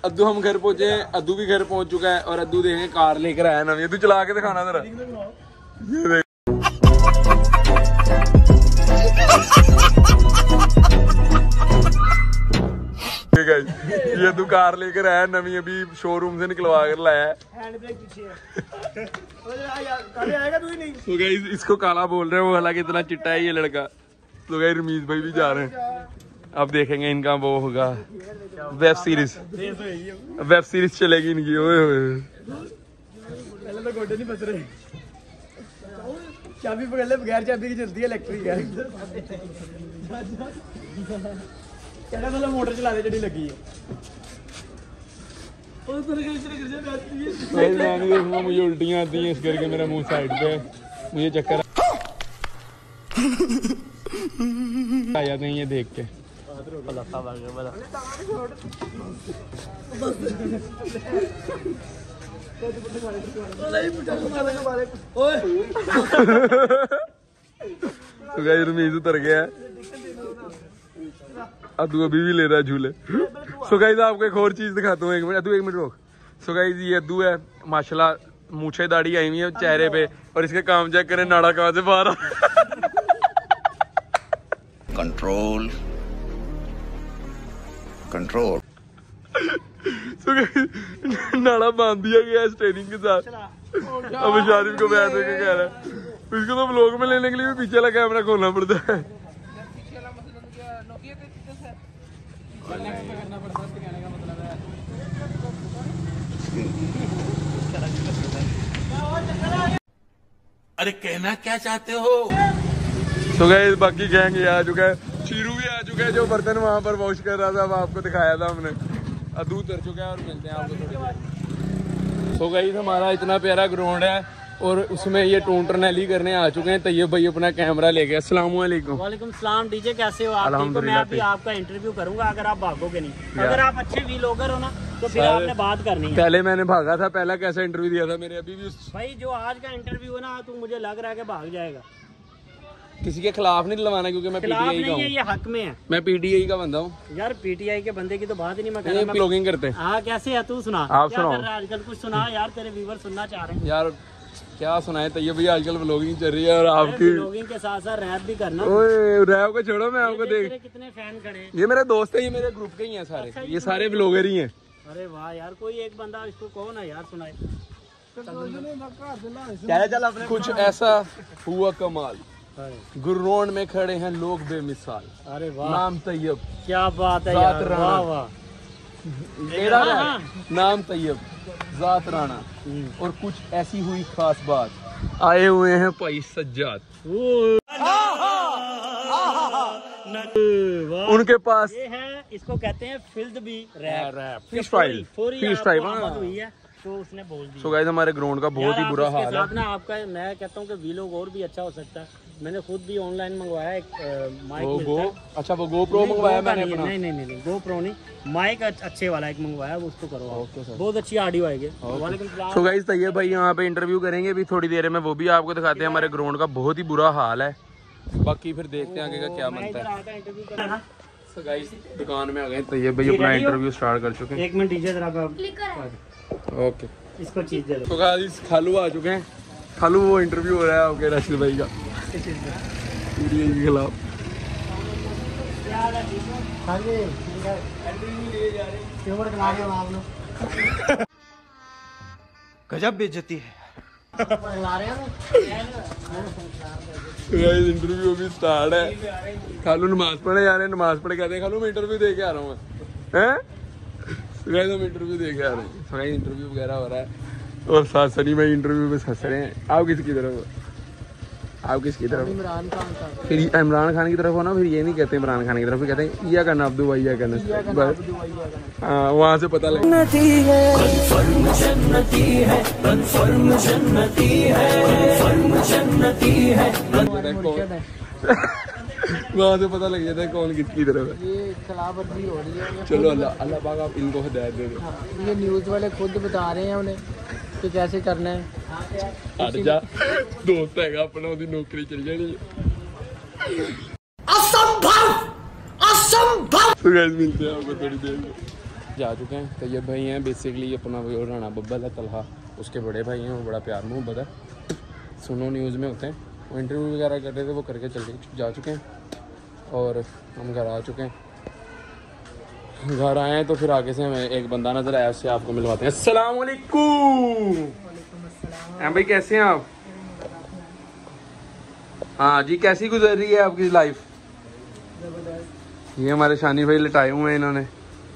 अद्दू हम घर पहुंचे, अद्दू भी घर पहुंच चुका है और अद्दू देखेंगे कार लेकर आया ना। ये तू चला के दिखाना जरा। ये तू कार लेकर आया नवी, अभी शोरूम से निकलवा कर लाया है। तो गाइस इसको काला बोल रहे हैं, वो हालांकि इतना चिट्टा है ये लड़का। तो गाइस रमीज भाई भी जा रहे हैं, अब देखेंगे इनका वो होगा वेब सीरीज चलेगी इनकी। ओए पहले तो गोडे नहीं बच रहे, चाबी पकड़ ले, बगैर चाबी की चलती है, इलेक्ट्रिक है। कहना मतलब मोटर चला दे जड़ी लगी है। मुझे उल्टियाँ आती हैं इस करके, मेरा मुंह साइड पे, मुझे चक्कर आ जाते हैं ये देख के। तो गाइस रमीज उतर गया है, अद्दू अभी भी ले रहा है झूले। सो गाइस आपको एक और चीज दिखाता हूँ, एक मिनट अद्दू, एक मिनट रोक। सो गाइस ये अद्दू है माशाल्लाह, मूछे दाढ़ी आई हुई है चेहरे पे, और इसके काम चेक करें नाड़ा कहाँ से बाहर। Control control. सो गाइस नाड़ा बांध दिया गया है स्टेरिंग के साथ। अब शारिफ को बैठ के कह रहा है, इसको तो व्लॉग में लेने के लिए भी पीछे वाला कैमरा खोलना पड़ता है। अरे कहना क्या चाहते हो? तो गाइस बाकी गैंग ये आ चुका है, शीरू भी आ चुका है जो बर्तन वहां पर वॉश कर रहा था, अब आपको दिखाया था हमने। अद्दू उतर चुका है और मिलते हैं आपको थोड़ी देर। सो गाइस हमारा इतना प्यारा ग्राउंड है और उसमें ये टून टर्नेली करने आ चुके हैं। तैयब भाई अपना कैमरा ले गया। अस्सलाम वालेकुम। वालेकुम सलाम। डीजे कैसे हो आप? मैं अभी आपका इंटरव्यू करूंगा, अगर आप भागोगे नहीं, अगर आप अच्छे व्लॉगर हो ना तो फिर आपने बात करनी है। पहले मैंने भागा था, पहला कैसा इंटरव्यू दिया था मेरे, अभी भी भाई जो आज का इंटरव्यू है ना, तो मुझे लग रहा है कि भाग जाएगा। किसी के खिलाफ नहीं दिलवाना, क्योंकि मैं पीटीआई का हूँ, ये हक में है। मैं पीटीआई का बंदा हूँ यार। पीटीआई के बंदे की तो बात ही नहीं मैं कर रहा। ब्लॉगिंग करते हैं। हाँ कैसे है तू? सुना आप सुनाओ आजकल, कुछ सुना यार, तेरे व्यूअर सुनना चाह रहे हैं यार। क्या सुनाए तैयब भाई, आजकल व्लॉगिंग चल रही है और आपकी व्लॉगिंग के साथ साथ रैप भी करना। ओए रैप को छोड़ो, मैं आपको देख, कितने फैन खड़े। ये मेरे दोस्त है, ये मेरे ग्रुप के ही हैं सारे। अच्छा, ये सारे व्लॉगर ही हैं। अरे वाह यार, कोई एक बंदा इसको कहो ना यार सुनाए। कुछ ऐसा हुआ कमाल, गुर्रोन में खड़े हैं लोग बेमिसाल। अरे वाह, नाम तैयब, क्या बात है यार, वाह वाह। मेरा नाम तैयब, जात राणा, और कुछ ऐसी हुई खास बात, आए हुए हैं भाई सज्जाद। उनके पास ये है, इसको कहते हैं फील्ड भी रैप, फ्री स्टाइल हुई है तो उसने बोल दिया। सो गाइस हमारे ग्राउंड का बहुत ही बुरा हाल है ना आपका। मैं कहता हूँ कि व्लॉग और भी अच्छा हो सकता है। मैंने खुद भी ऑनलाइन मंगवाया एक माइक। अच्छा वो GoPro मंगवाया मैंने अपना। नहीं GoPro नहीं, माइक अच्छे वाला एक मंगवाया, वो उसको करो। ओके सर, बहुत अच्छी ऑडियो आएगी। सो गाइस तैयब भाई यहाँ पे इंटरव्यू करेंगे भी थोड़ी देर में, वो भी आपको दिखाते हैं। हमारे ग्राउंड का बहुत ही बुरा हाल है, बाकी फिर देखते हैं आगे का क्या बनता है। सो गाइस दुकान में आ गए तैयब भाई, अपना इंटरव्यू स्टार्ट कर चुके हैं। एक मिनट डीजे जरा ओके, इसको चीज दे दो। तो गाइस खालू आ चुके हैं, खालू वो इंटरव्यू हो रहा है आपके राशिद भाई का पीटीआई के खिलाफ। गजब बेइज्जती है। इंटरव्यू भी स्टार्ट है। खालू नमाज पढ़े जा रहे हैं, नमाज पढ़े कहते हैं खालू मैं इंटरव्यू दे के आ रहा हूँ। हैं हम इंटरव्यू दे के आ रहे हैं, इंटरव्यू वगैरह हो रहा है और साथ सनी भाई इंटरव्यू में हंस रहे हैं। आप किसकी तरफ हो? आप किसकी तरफ? इमरान खान का। फिर इमरान खान की तरफ हो ना, फिर ये नहीं कहते इमरान खान की तरफ, फिर कहते हैं या करना अब्दू भाई, या करना। हाँ वहाँ से पता लगे वहाँ से पता लग जाता है कौन किसकी तरफ है। ये खिलाफवर्जी हो रही है। चलो अल्लाह पाक आप इनको हिदायत दे दो। ये न्यूज़ वाले खुद बता रहे हैं उन्हें कि कैसे करना है। दोस्त है अपना, उसकी नौकरी चल जानी है। असंभव असंभव। तो गाइस मिलते हैं आपको थोड़ी देर में। जा चुके हैं। तैयब भाई हैं बेसिकली अपना वो राना बब्बल है, तलहा उसके बड़े भाई हैं, वो बड़ा प्यार मोहब्बत है, सुनो न्यूज़ में होते हैं। वो इंटरव्यू वगैरह कर रहे थे, वो करके जा चुके हैं और हम घर आ चुके हैं। घर आए हैं तो फिर आगे से हमें एक बंदा नज़र आया, उससे आपको मिलवाते हैं। अस्सलाम वालेकुम भाई, कैसे हैं आप? हाँ जी, कैसी गुजर रही है आपकी लाइफ? ये हमारे शानी भाई लटाए हुए हैं इन्होंने।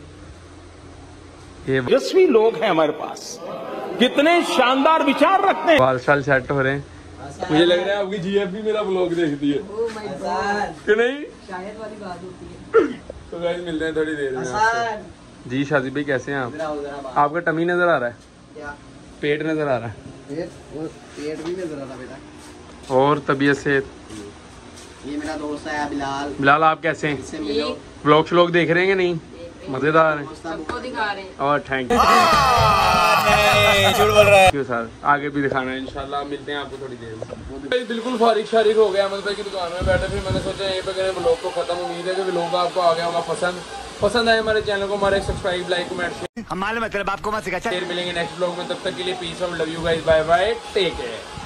ये यशस्वी लोग हैं हमारे पास, कितने शानदार विचार रखते हैं। बाल शाल सेट हो रहे हैं। मुझे लग रहा है आपकी जीएफ भी मेरा ब्लॉग देखती है कि नहीं? शायद वाली बात होती है। तो गाइस मिलते हैं थोड़ी देर में आपसे। जी शादी भाई कैसे हैं आप? आपका टमी नजर आ रहा है? क्या पेट नजर आ रहा है? पेट भी नजर आ रहा है बेटा। और तबीयत से? ये मेरा दोस्त है बिलाल। बिलाल आप कैसे हैं? व्लॉग श्लॉग देख रहे हैं कि नहीं? मजेदार है, सबको दिखा रहे हैं। और थैंक यू सर, आगे भी दिखाना है इंशाल्लाह। मिलते हैं आपको थोड़ी देर में। बिल्कुल फारिग शारिग हो गया अहमद भाई की दुकान में बैठे, फिर मैंने सोचा यहीं पे करें व्लॉग को खत्म। उम्मीद है कि व्लॉग आपको आ गया होगा पसंद आए हमारे चैनल को, हमारे सब्सक्राइब लाइक कमेंट शेयर। हमारे मतलब आपको मत सिखा। मिलेंगे नेक्स्ट व्लॉग में, तब तक के लिए पीस और love you guys, bye bye, take care.